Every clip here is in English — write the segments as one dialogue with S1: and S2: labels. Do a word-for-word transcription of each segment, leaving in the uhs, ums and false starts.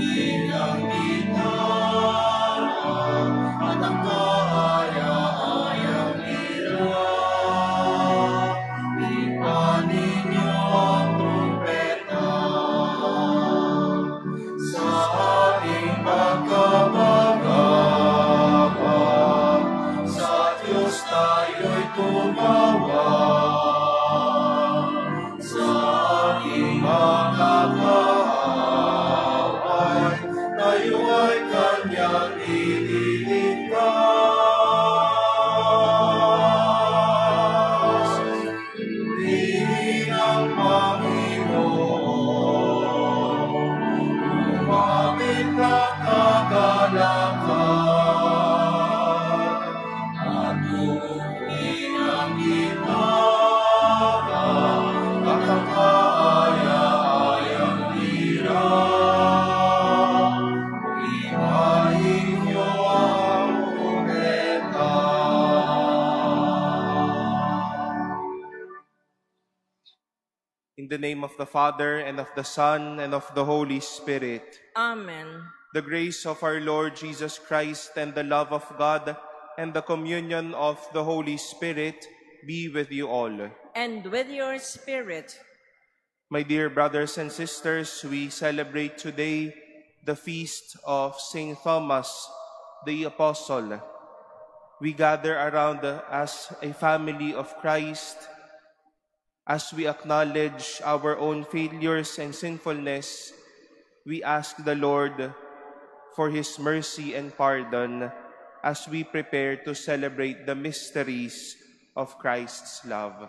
S1: Bilang gitara at ang kaaya-ayang lira, ipanin niyo ang trumpeta sa ating pagkamagabang. Sa Diyos tayo'y tumawag, sa ating mga kaaway tayo ay Kanyang ililigtas. Purihin ang Panginoon, lumapit na kagalakan, at tuugin ang gitara at ang kaaya-ayang lira. Ipahin niyo ang trumpeta.
S2: In the name of the Father, and of the Son, and of the Holy Spirit.
S3: Amen.
S2: The grace of our Lord Jesus Christ, and the love of God, and the communion of the Holy Spirit be with you all.
S3: And with your spirit.
S2: My dear brothers and sisters, we celebrate today the feast of Saint Thomas the Apostle. We gather around as a family of Christ, as we acknowledge our own failures and sinfulness. We ask the Lord for His mercy and pardon as we prepare to celebrate the mysteries of Christ's love.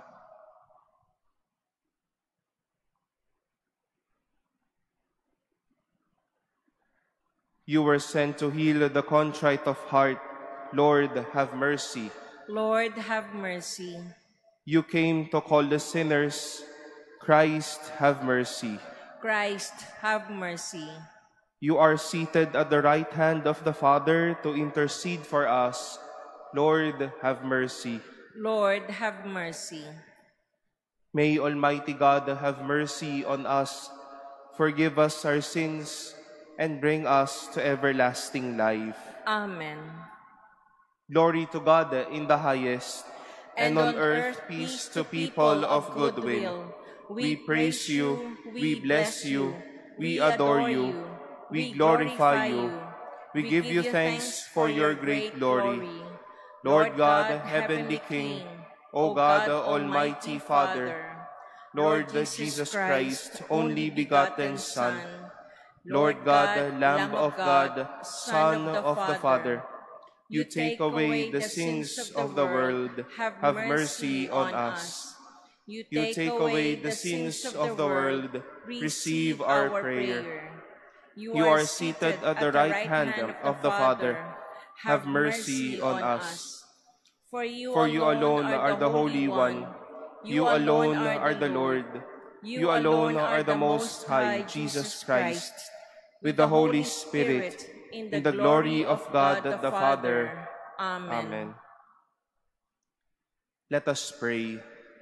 S2: You were sent to heal the contrite of heart. Lord, have mercy.
S3: Lord, have mercy.
S2: You came to call the sinners. Christ, have mercy.
S3: Christ, have mercy.
S2: You are seated at the right hand of the Father to intercede for us. Lord, have mercy.
S3: Lord, have mercy.
S2: May Almighty God have mercy on us, forgive us our sins, and bring us to everlasting life.
S3: Amen.
S2: Glory to God in the highest, and, and on earth peace to people of good will. We praise you, we bless you, we adore you, we glorify you. We give you thanks for your great glory. Lord God, heavenly King, O God, Almighty Father, Lord Jesus Christ, only begotten Son, Lord God, Lamb of God, Son of the Father, you take away the sins of the world, have mercy on us. You take away the sins of the world, receive our prayer. You are seated at the right hand of the Father, have mercy on us.
S3: For you,
S2: For you alone are the Holy One, you alone are the Lord, you alone are the Most High, Jesus Christ, with the Holy Spirit, in the glory of God the Father.
S3: Amen.
S2: Amen. Let us pray.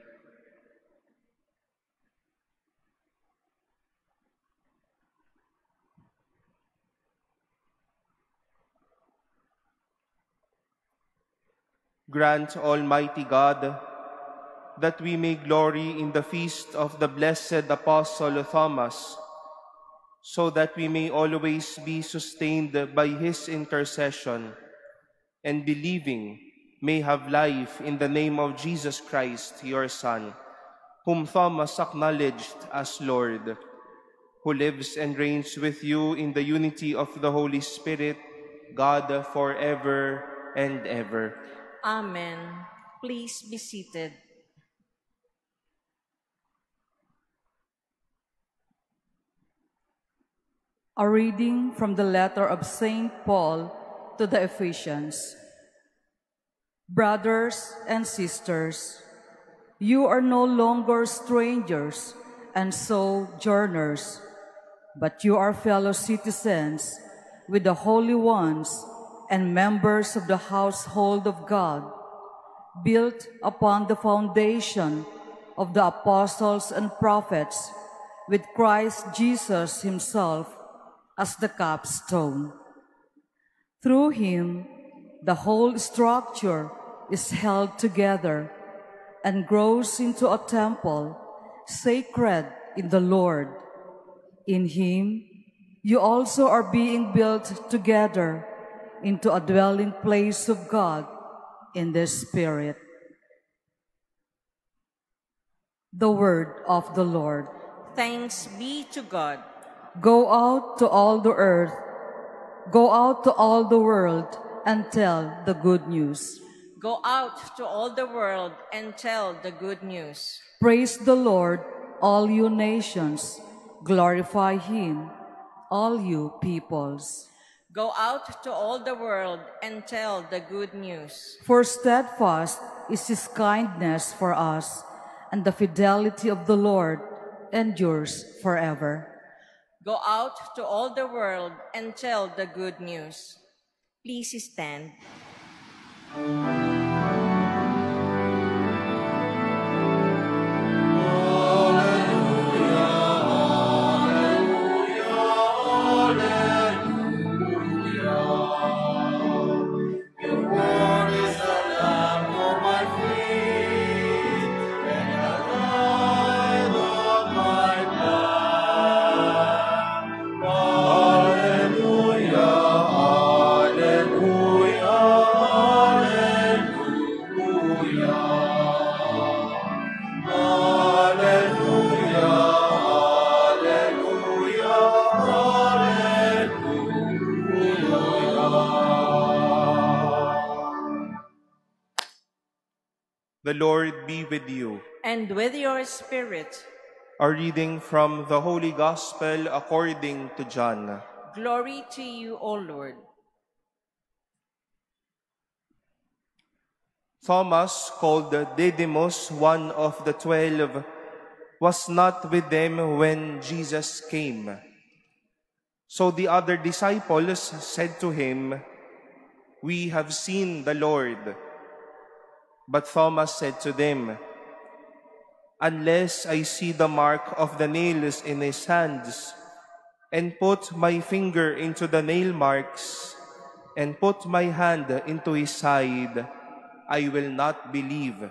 S2: Grant, Almighty God, that we may glory in the feast of the blessed Apostle Thomas, so that we may always be sustained by his intercession, and believing may have life in the name of Jesus Christ, your Son, whom Thomas acknowledged as Lord, who lives and reigns with you in the unity of the Holy Spirit, God, forever and ever.
S3: Amen. Please be seated.
S4: A reading from the letter of Saint Paul to the Ephesians. Brothers and sisters, you are no longer strangers and sojourners, but you are fellow citizens with the holy ones and members of the household of God, built upon the foundation of the apostles and prophets, with Christ Jesus himself as the capstone. Through him, the whole structure is held together and grows into a temple sacred in the Lord. In him, you also are being built together into a dwelling place of God in the Spirit. The word of the Lord.
S3: Thanks be to God.
S4: Go out to all the earth, go out to all the world and tell the good news.
S3: Go out to all the world and tell the good news.
S4: Praise the Lord, all you nations. Glorify him, all you peoples.
S3: Go out to all the world and tell the good news.
S4: For steadfast is his kindness for us, and the fidelity of the Lord endures forever.
S3: Go out to all the world and tell the good news. Please stand.
S2: The Lord be with you.
S3: And with your spirit.
S2: A reading from the Holy Gospel according to John.
S3: Glory to you, O Lord.
S2: Thomas, called Didymus, one of the twelve, was not with them when Jesus came. So the other disciples said to him, "We have seen the Lord." But Thomas said to them, "Unless I see the mark of the nails in his hands, and put my finger into the nail marks, and put my hand into his side, I will not believe."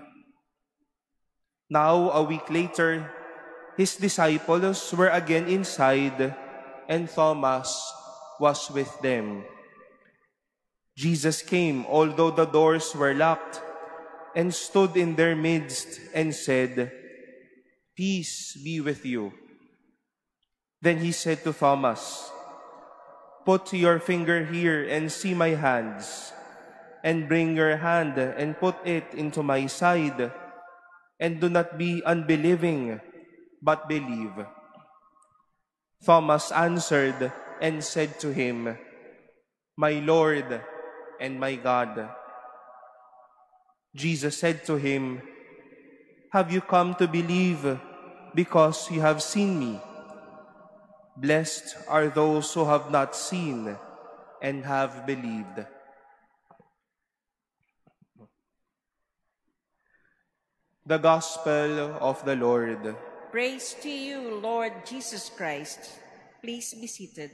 S2: Now, a week later, his disciples were again inside, and Thomas was with them. Jesus came, although the doors were locked, and stood in their midst and said, "Peace be with you." Then he said to Thomas, "Put your finger here and see my hands, and bring your hand and put it into my side, and do not be unbelieving, but believe." Thomas answered and said to him, "My Lord and my God." Jesus said to him, "Have you come to believe because you have seen me? Blessed are those who have not seen and have believed." The Gospel of the Lord.
S3: Praise to you, Lord Jesus Christ. Please be seated.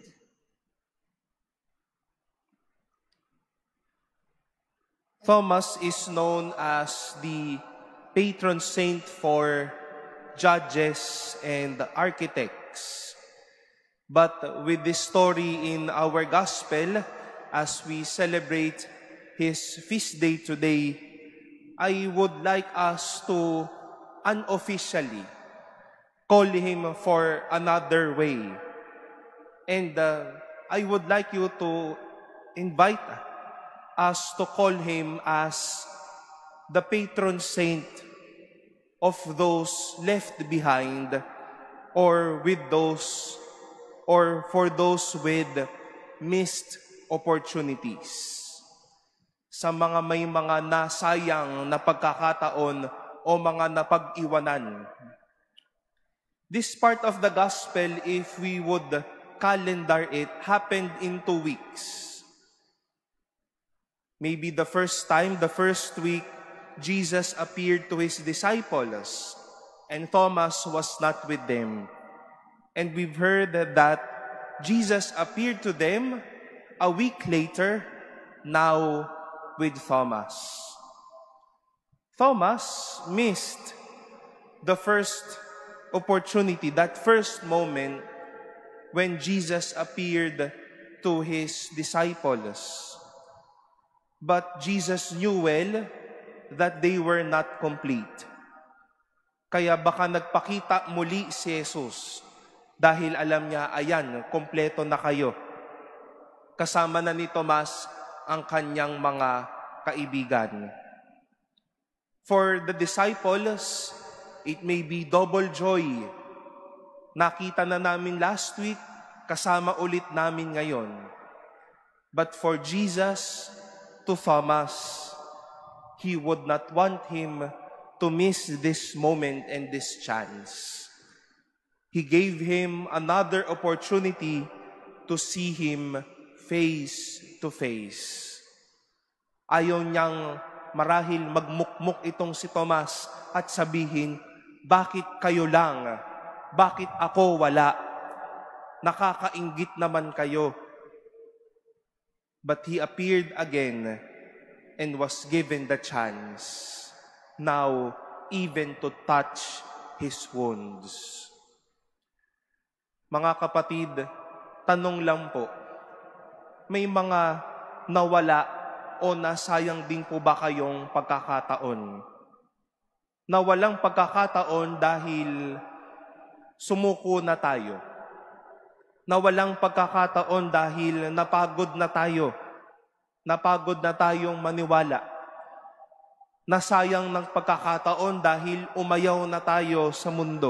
S2: Thomas is known as the patron saint for judges and architects. But with this story in our gospel, as we celebrate his feast day today, I would like us to unofficially call him for another way. And uh, I would like you to invite us to call him as the patron saint of those left behind, or with those, or for those with missed opportunities. Sa mga may mga nasayang na pagkakataon o mga napag-iwanan. This part of the gospel, if we would calendar it, happened in two weeks. Maybe the first time, the first week, Jesus appeared to his disciples, and Thomas was not with them. And we've heard that Jesus appeared to them a week later, now with Thomas. Thomas missed the first opportunity, that first moment when Jesus appeared to his disciples. But Jesus knew well that they were not complete. Kaya baka nagpakita muli si Jesus dahil alam niya, ayan, kompleto na kayo. Kasama na ni Tomas ang kanyang mga kaibigan. For the disciples, it may be double joy. Nakita na namin last week, kasama ulit namin ngayon. But for Jesus, to Thomas, he would not want him to miss this moment and this chance. He gave him another opportunity to see him face to face. Ayaw niyang marahil magmukmuk itong si Tomas at sabihin, bakit kayo lang? Bakit ako wala? Nakakainggit naman kayo. But he appeared again and was given the chance now even to touch his wounds. Mga kapatid, tanong lang po, may mga nawala o nasayang din po ba kayong pagkakataon? Nawalang pagkakataon dahil sumuko na tayo. Nawalang pagkakataon dahil napagod na tayo. Napagod na tayong maniwala. Nasayang ng pagkakataon dahil umayaw na tayo sa mundo.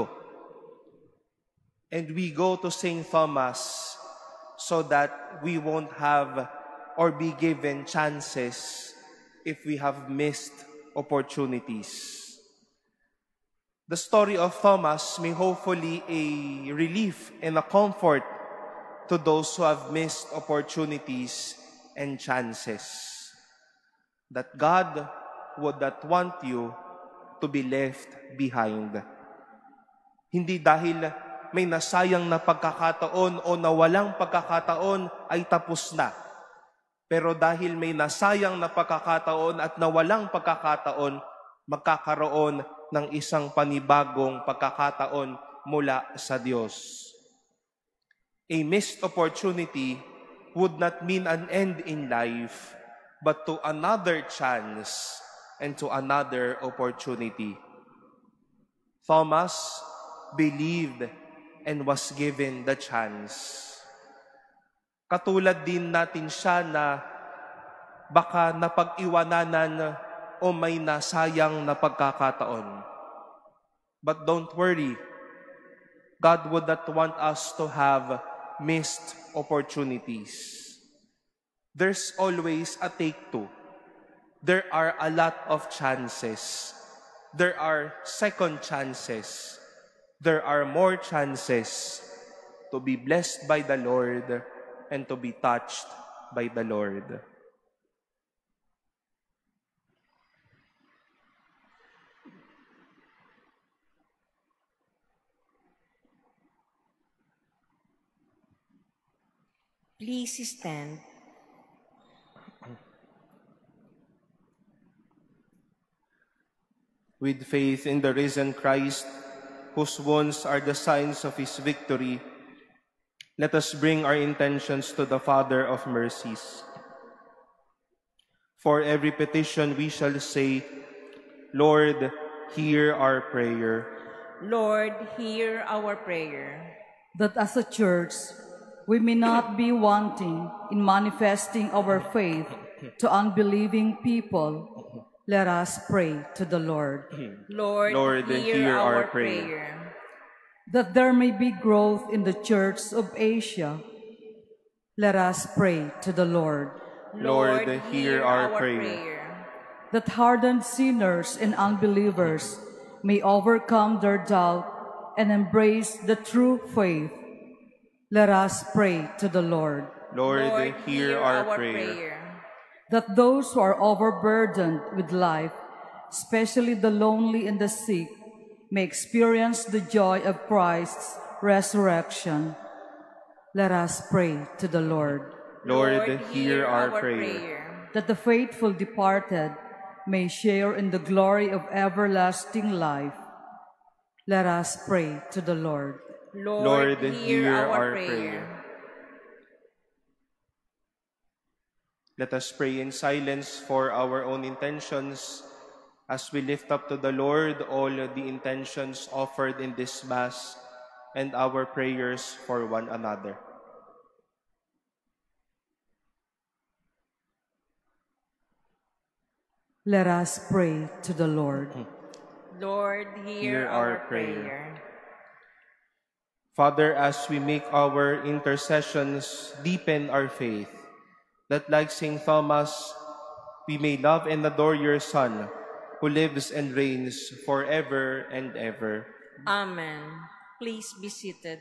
S2: And we go to Saint Thomas so that we won't have or be given chances if we have missed opportunities. The story of Thomas may hopefully a relief and a comfort to those who have missed opportunities and chances. That God would not want you to be left behind. Hindi dahil may nasayang na pagkakataon o nawalang pagkakataon ay tapos na. Pero dahil may nasayang na pagkakataon at nawalang pagkakataon, magkakaroon ng isang panibagong pagkakataon mula sa Diyos. A missed opportunity would not mean an end in life, but to another chance and to another opportunity. Thomas believed and was given the chance. Katulad din natin siya na baka napag-iwananan o may nasayang na pagkakataon. But don't worry, God would not want us to have missed opportunities. There's always a take two. There are a lot of chances. There are second chances. There are more chances to be blessed by the Lord and to be touched by the Lord.
S3: Please stand.
S2: With faith in the risen Christ, whose wounds are the signs of his victory, let us bring our intentions to the Father of mercies. For every petition we shall say, Lord, hear our prayer.
S3: Lord, hear our prayer.
S4: That as a church, we may not be wanting in manifesting our faith to unbelieving people, let us pray to the Lord.
S3: Lord,
S2: Lord,
S3: hear,
S2: hear
S3: our,
S2: our prayer.
S3: prayer.
S4: That there may be growth in the church of Asia, let us pray to the Lord.
S2: Lord, hear our prayer.
S4: That hardened sinners and unbelievers may overcome their doubt and embrace the true faith, let us pray to the Lord.
S2: Lord,
S3: Lord,
S2: hear our prayer.
S3: prayer.
S4: That those who are overburdened with life, especially the lonely and the sick, may experience the joy of Christ's resurrection, Let us pray to the Lord.
S2: Lord, hear our prayer.
S4: That the faithful departed may share in the glory of everlasting life. Let us pray to the Lord.
S3: Lord, hear our prayer.
S2: Let us pray in silence for our own intentions as we lift up to the Lord all the intentions offered in this Mass and our prayers for one another.
S4: Let us pray to the Lord.
S3: Lord, hear,
S2: Hear our
S3: our prayer.
S2: Father, as we make our intercessions, deepen our faith, that like Saint Thomas, we may love and adore your Son, who lives and reigns forever and ever.
S3: Amen. Please be seated.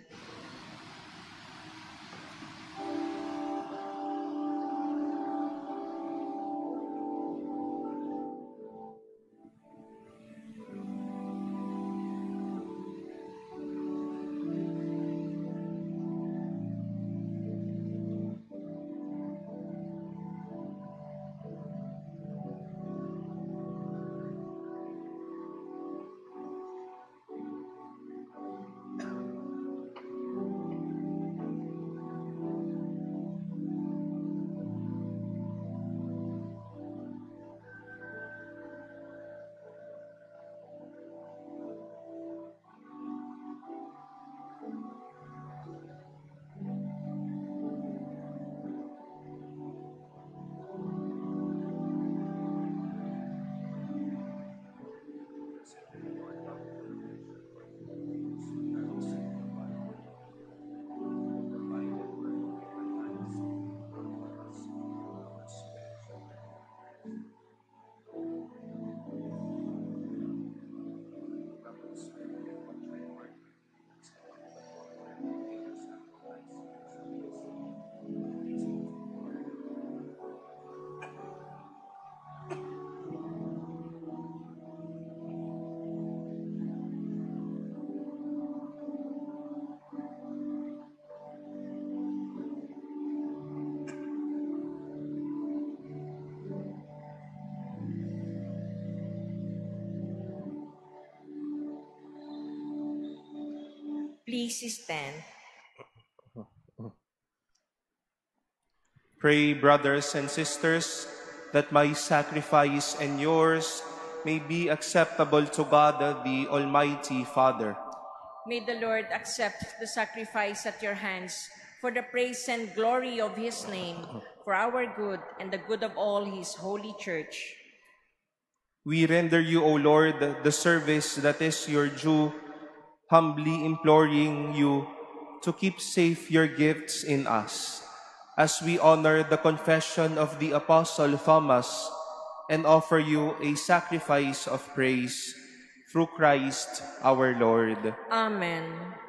S3: Please stand.
S2: Pray, brothers and sisters, that my sacrifice and yours may be acceptable to God, the Almighty Father.
S3: May the Lord accept the sacrifice at your hands for the praise and glory of his name, for our good and the good of all his holy church.
S2: We render you, O Lord, the service that is your due, humbly imploring you to keep safe your gifts in us, as we honor the confession of the Apostle Thomas and offer you a sacrifice of praise through Christ our Lord.
S3: Amen.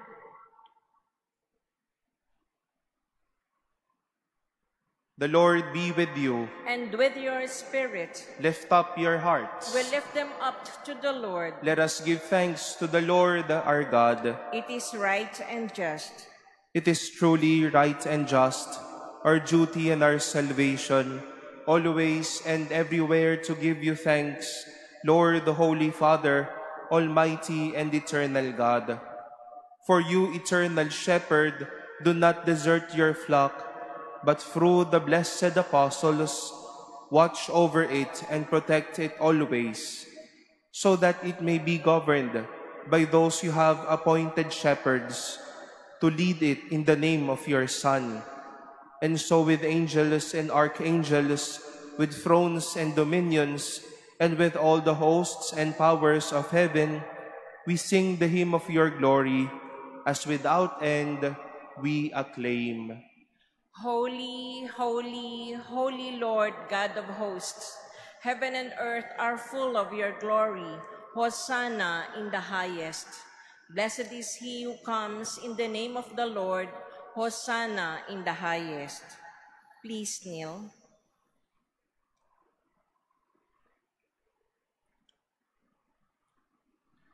S2: The Lord be with you.
S3: And with your spirit.
S2: Lift up your hearts.
S3: We lift them up to the Lord.
S2: Let us give thanks to the Lord our God.
S3: It is right and just.
S2: It is truly right and just, our duty and our salvation, always and everywhere to give you thanks, Lord, the Holy Father, Almighty and eternal God. For you, eternal Shepherd, do not desert your flock, but through the blessed apostles, watch over it and protect it always, so that it may be governed by those you have appointed shepherds to lead it in the name of your Son. And so with angels and archangels, with thrones and dominions, and with all the hosts and powers of heaven, we sing the hymn of your glory, as without end we acclaim.
S3: Holy, holy, holy Lord God of hosts, heaven and earth are full of your glory. Hosanna in the highest. Blessed is he who comes in the name of the Lord. Hosanna in the highest. Please kneel.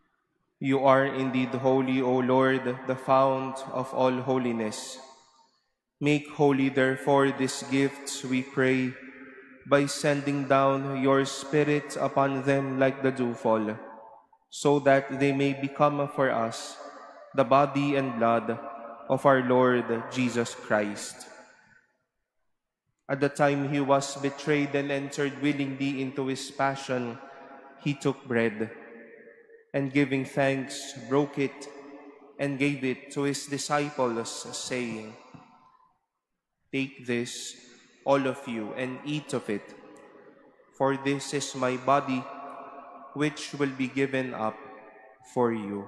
S2: You are indeed holy, O Lord, the fount of all holiness. Make holy, therefore, these gifts, we pray, by sending down your Spirit upon them like the dewfall, so that they may become for us the body and blood of our Lord Jesus Christ. At the time he was betrayed and entered willingly into his passion, he took bread, and giving thanks, broke it, and gave it to his disciples, saying, "Take this, all of you, and eat of it, for this is my body, which will be given up for you."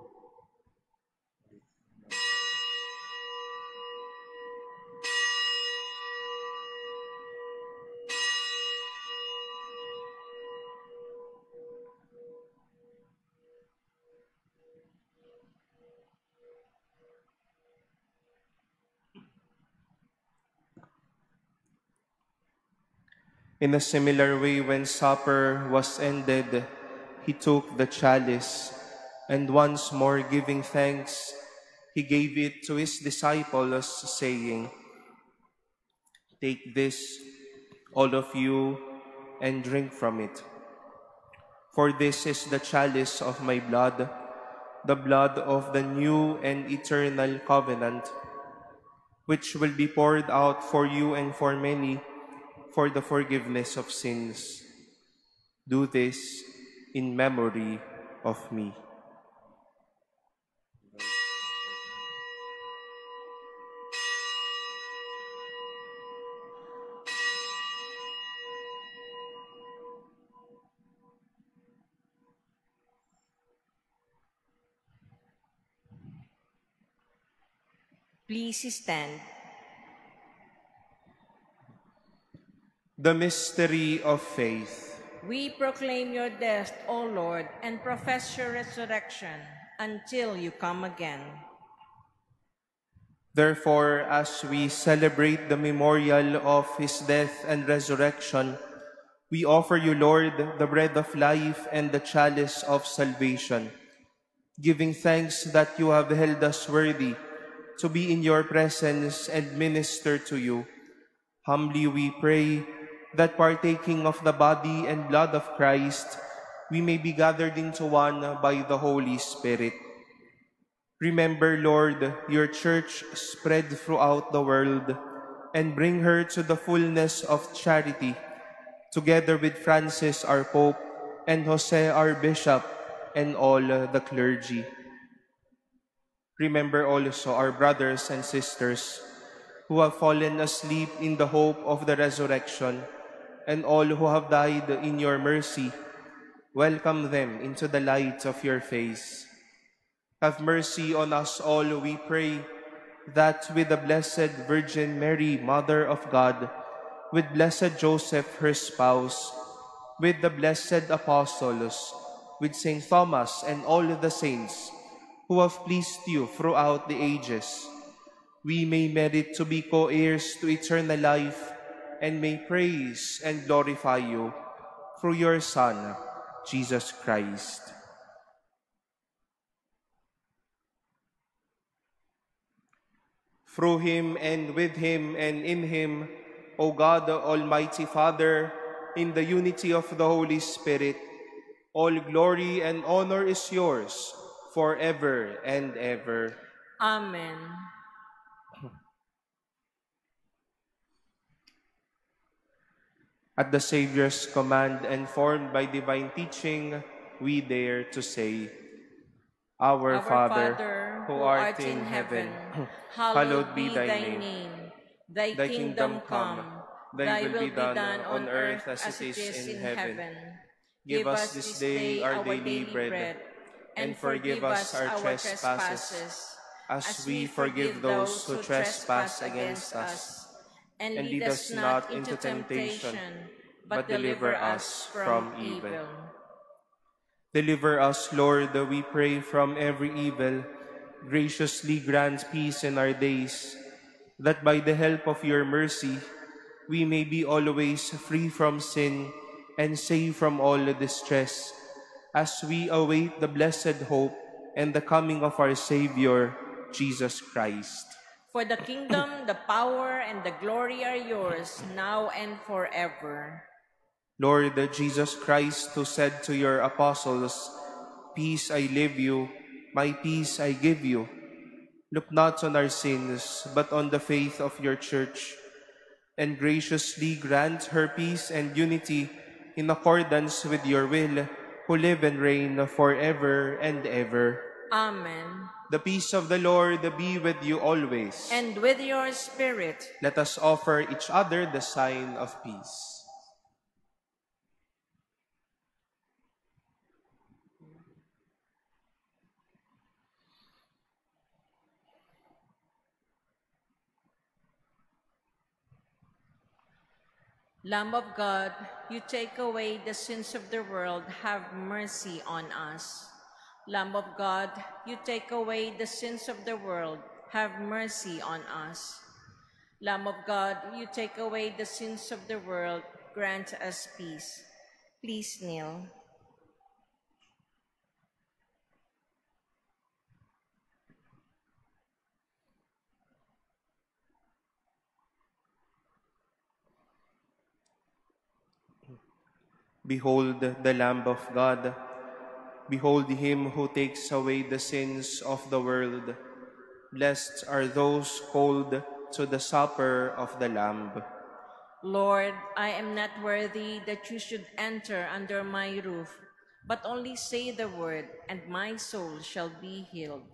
S2: In a similar way, when supper was ended, he took the chalice, and once more giving thanks, he gave it to his disciples, saying, "Take this, all of you, and drink from it. For this is the chalice of my blood, the blood of the new and eternal covenant, which will be poured out for you and for many, for the forgiveness of sins. Do this in memory of me."
S3: Please stand.
S2: The mystery of faith.
S3: We proclaim your death, O Lord, and profess your resurrection until you come again.
S2: Therefore, as we celebrate the memorial of his death and resurrection, we offer you, Lord, the bread of life and the chalice of salvation, giving thanks that you have held us worthy to be in your presence and minister to you. Humbly we pray that partaking of the body and blood of Christ, we may be gathered into one by the Holy Spirit. Remember, Lord, your church spread throughout the world, and bring her to the fullness of charity, together with Francis, our Pope, and Jose, our Bishop, and all the clergy. Remember also our brothers and sisters who have fallen asleep in the hope of the resurrection, and all who have died in your mercy. Welcome them into the light of your face. Have mercy on us all, we pray, that with the Blessed Virgin Mary, Mother of God, with Blessed Joseph, her spouse, with the blessed apostles, with Saint Thomas and all the saints who have pleased you throughout the ages, we may merit to be co-heirs to eternal life, and may praise and glorify you through your Son, Jesus Christ. Through him, and with him, and in him, O God, the Almighty Father, in the unity of the Holy Spirit, all glory and honor is yours forever and ever.
S3: Amen.
S2: At the Savior's command and formed by divine teaching, we dare to say, Our,
S3: Our
S2: Father,
S3: Father,
S2: who art in heaven,
S3: hallowed be thy name. Thy,
S2: Thy
S3: kingdom come,
S2: thy will be done on earth as it is in heaven. Give us this day our daily bread, and forgive us our trespasses, as we forgive those who trespass against us.
S3: And lead us not into temptation, but deliver us from evil.
S2: Deliver us, Lord, we pray, from every evil. Graciously grant peace in our days, that by the help of your mercy, we may be always free from sin and safe from all distress, as we await the blessed hope and the coming of our Savior, Jesus Christ.
S3: For the kingdom, the power, and the glory are yours, now and forever.
S2: Lord Jesus Christ, who said to your apostles, "Peace I leave you, my peace I give you," look not on our sins, but on the faith of your church, and graciously grant her peace and unity in accordance with your will, who live and reign forever and ever.
S3: Amen.
S2: The peace of the Lord be with you always.
S3: And with your spirit.
S2: Let us offer each other the sign of peace.
S3: Lamb of God, you take away the sins of the world, have mercy on us. Lamb of God, you take away the sins of the world, have mercy on us. Lamb of God, you take away the sins of the world, grant us peace. Please kneel.
S2: Behold the Lamb of God. Behold him who takes away the sins of the world. Blessed are those called to the supper of the Lamb.
S3: Lord, I am not worthy that you should enter under my roof, but only say the word, and my soul shall be healed.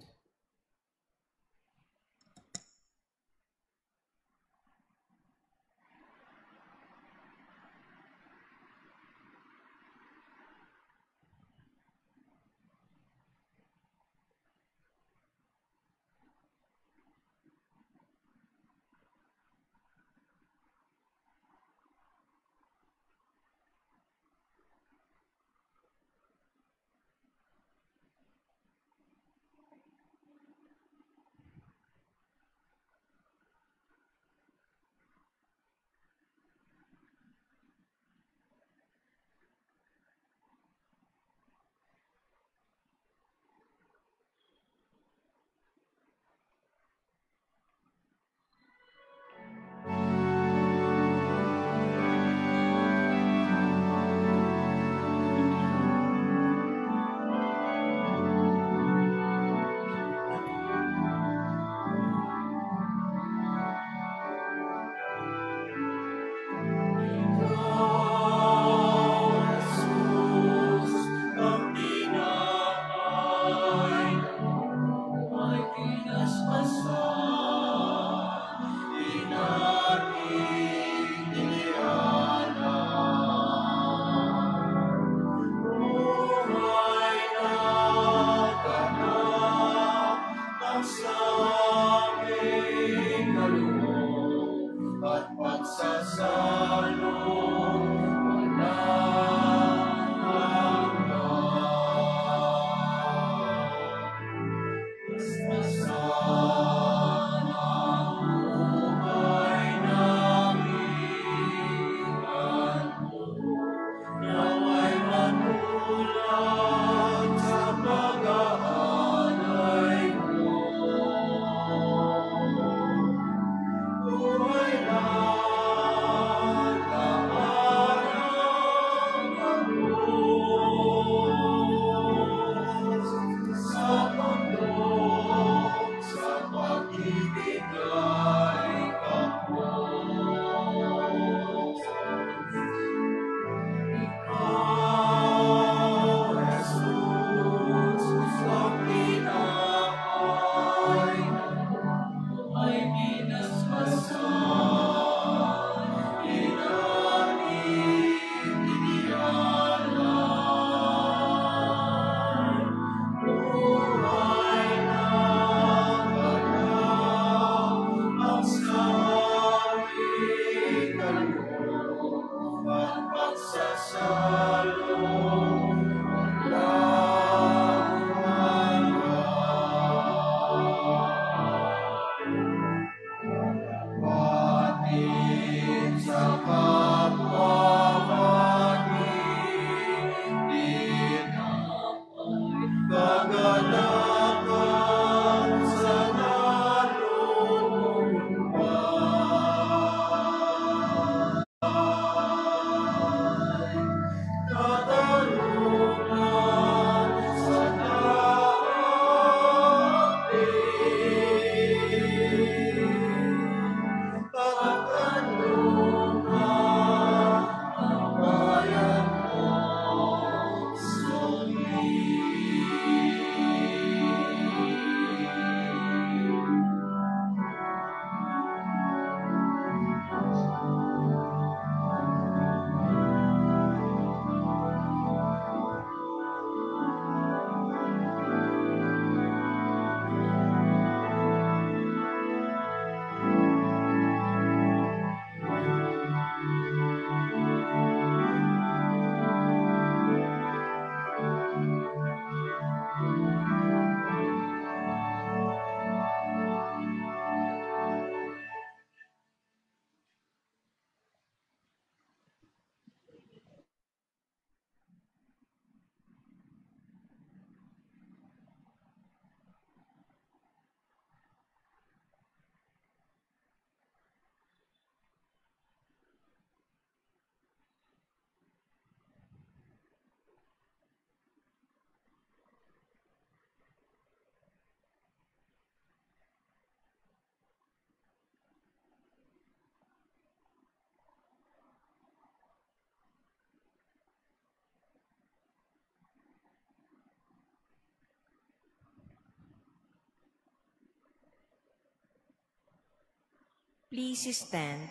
S3: Please stand.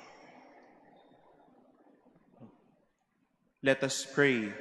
S2: Let us pray.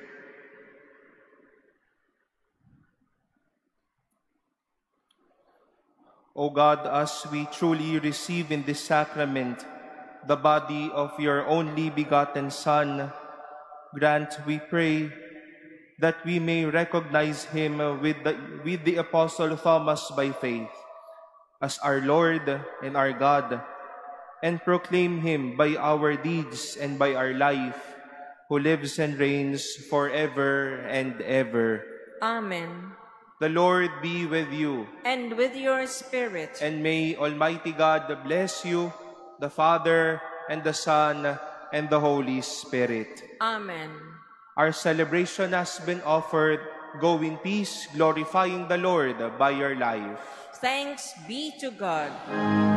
S2: O God, as we truly receive in this sacrament the body of your only begotten Son, grant, we pray, that we may recognize him with the, with the Apostle Thomas by faith as our Lord and our God, and proclaim him by our deeds and by our life, who lives and reigns forever and ever.
S3: Amen.
S2: The Lord be with you.
S3: And with your spirit.
S2: And may Almighty God bless you, the Father, and the Son, and the Holy Spirit.
S3: Amen.
S2: Our celebration has been offered. Go in peace, glorifying the Lord by your life.
S3: Thanks be to God.